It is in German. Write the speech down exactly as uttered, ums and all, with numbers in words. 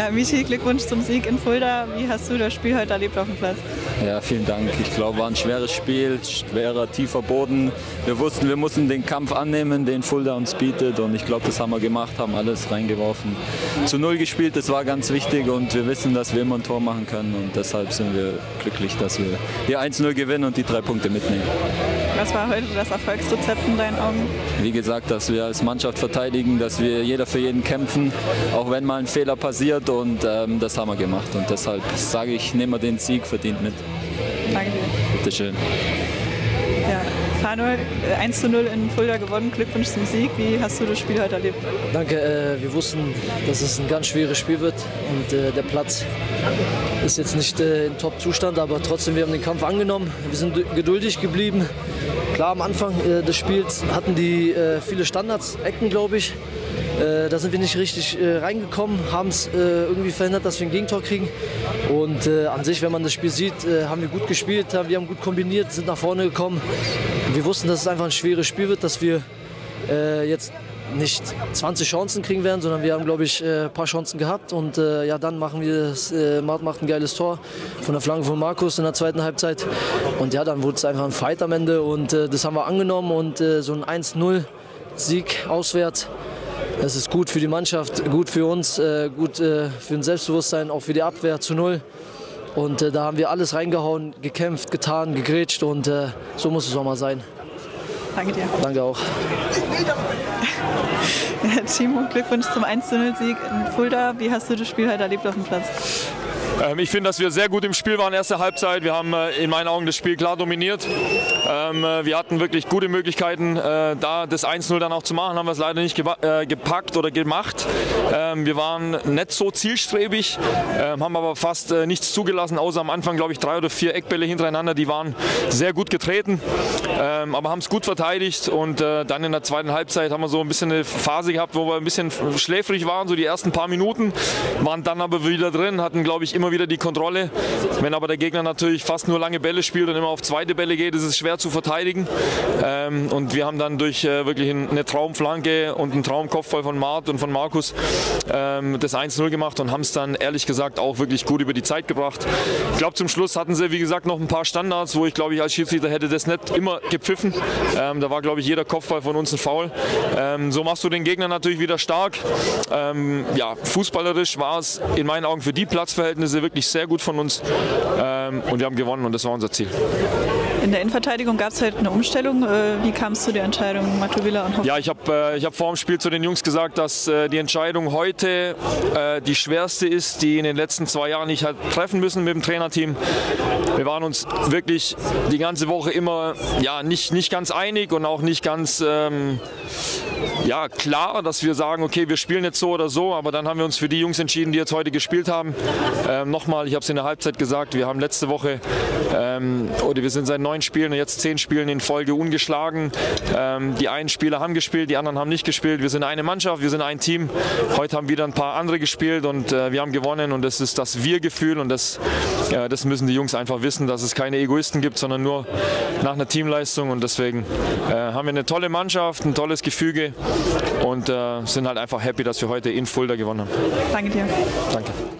Ja, Michi, Glückwunsch zum Sieg in Fulda. Wie hast du das Spiel heute erlebt auf dem Platz? Ja, vielen Dank. Ich glaube, war ein schweres Spiel, schwerer, tiefer Boden. Wir wussten, wir mussten den Kampf annehmen, den Fulda uns bietet. Und ich glaube, das haben wir gemacht, haben alles reingeworfen. Zu Null gespielt, das war ganz wichtig. Und wir wissen, dass wir immer ein Tor machen können. Und deshalb sind wir glücklich, dass wir hier eins null gewinnen und die drei Punkte mitnehmen. Was war heute das Erfolgsrezept in deinen Augen? Wie gesagt, dass wir als Mannschaft verteidigen, dass wir jeder für jeden kämpfen, auch wenn mal ein Fehler passiert. Und ähm, das haben wir gemacht. Und deshalb sage ich, nehmen wir den Sieg verdient mit. Danke dir. Bitte schön. Ja, Fanuel, eins zu null in Fulda gewonnen. Glückwunsch zum Sieg. Wie hast du das Spiel heute erlebt? Danke. Äh, wir wussten, dass es ein ganz schweres Spiel wird. Und äh, der Platz ist jetzt nicht äh, in Top-Zustand, aber trotzdem, wir haben den Kampf angenommen. Wir sind geduldig geblieben. Klar, am Anfang äh, des Spiels hatten die äh, viele Standards, Ecken, glaube ich. Äh, da sind wir nicht richtig äh, reingekommen, haben es äh, irgendwie verhindert, dass wir ein Gegentor kriegen. Und äh, an sich, wenn man das Spiel sieht, äh, haben wir gut gespielt, haben, wir haben gut kombiniert, sind nach vorne gekommen. Wir wussten, dass es einfach ein schweres Spiel wird, dass wir äh, jetzt nicht zwanzig Chancen kriegen werden, sondern wir haben, glaube ich, ein äh, paar Chancen gehabt. Und äh, ja, dann machen wir das, äh, macht ein geiles Tor von der Flanke von Markus in der zweiten Halbzeit. Und ja, dann wurde es einfach ein Fight am Ende und äh, das haben wir angenommen. Und äh, so ein eins null Sieg auswärts, das ist gut für die Mannschaft, gut für uns, äh, gut äh, für ein Selbstbewusstsein, auch für die Abwehr zu null. Und äh, da haben wir alles reingehauen, gekämpft, getan, gegrätscht und äh, so muss es auch mal sein. Danke dir. Danke auch. Ja, Timo, Glückwunsch zum eins zu null Sieg in Fulda. Wie hast du das Spiel heute erlebt auf dem Platz? Ähm, ich finde, dass wir sehr gut im Spiel waren, erste Halbzeit. Wir haben äh, in meinen Augen das Spiel klar dominiert. Ähm, äh, wir hatten wirklich gute Möglichkeiten, äh, da das eins null dann auch zu machen. Haben wir es leider nicht äh, gepackt oder gemacht. Ähm, wir waren nicht so zielstrebig, äh, haben aber fast äh, nichts zugelassen, außer am Anfang, glaube ich, drei oder vier Eckbälle hintereinander. Die waren sehr gut getreten, ähm, aber haben es gut verteidigt. Und äh, dann in der zweiten Halbzeit haben wir so ein bisschen eine Phase gehabt, wo wir ein bisschen schläfrig waren, so die ersten paar Minuten. Waren dann aber wieder drin, hatten, glaube ich, immer wieder die Kontrolle. Wenn aber der Gegner natürlich fast nur lange Bälle spielt und immer auf zweite Bälle geht, ist es schwer zu verteidigen. Ähm, und wir haben dann durch äh, wirklich eine Traumflanke und einen Traumkopfball von Mart und von Markus ähm, das eins null gemacht und haben es dann ehrlich gesagt auch wirklich gut über die Zeit gebracht. Ich glaube, zum Schluss hatten sie, wie gesagt, noch ein paar Standards, wo ich glaube ich als Schiedsrichter hätte das nicht immer gepfiffen. Ähm, da war, glaube ich, jeder Kopfball von uns ein Foul. Ähm, so machst du den Gegner natürlich wieder stark. Ähm, ja, fußballerisch war es in meinen Augen für die Platzverhältnisse wirklich sehr gut von uns ähm, und wir haben gewonnen und das war unser Ziel. In der Innenverteidigung gab es halt eine Umstellung. Wie kam es zu der Entscheidung, Matuvilla und Hoff? Ja, ich habe äh, ich hab vor dem Spiel zu den Jungs gesagt, dass äh, die Entscheidung heute äh, die schwerste ist, die in den letzten zwei Jahren ich halt treffen müssen mit dem Trainerteam. Wir waren uns wirklich die ganze Woche immer ja, nicht, nicht ganz einig und auch nicht ganz ähm, ja, klar, dass wir sagen, okay, wir spielen jetzt so oder so, aber dann haben wir uns für die Jungs entschieden, die jetzt heute gespielt haben. Ähm, nochmal, ich habe es in der Halbzeit gesagt, wir haben letzte Woche, ähm, oder wir sind seit neun Spielen und jetzt zehn Spielen in Folge ungeschlagen. Ähm, die einen Spieler haben gespielt, die anderen haben nicht gespielt. Wir sind eine Mannschaft, wir sind ein Team. Heute haben wieder ein paar andere gespielt und äh, wir haben gewonnen und das ist das Wir-Gefühl und das, äh, das müssen die Jungs einfach wissen, dass es keine Egoisten gibt, sondern nur nach einer Teamleistung und deswegen äh, haben wir eine tolle Mannschaft, ein tolles Gefüge und äh, sind halt einfach happy, dass wir heute in Fulda gewonnen haben. Danke dir. Danke.